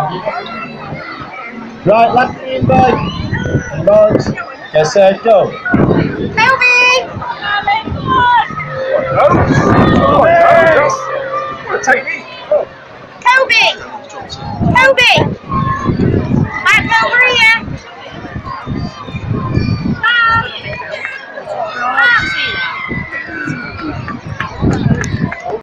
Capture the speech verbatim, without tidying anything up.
Right, last beanbag. Beanbags. Get set, go. Toby!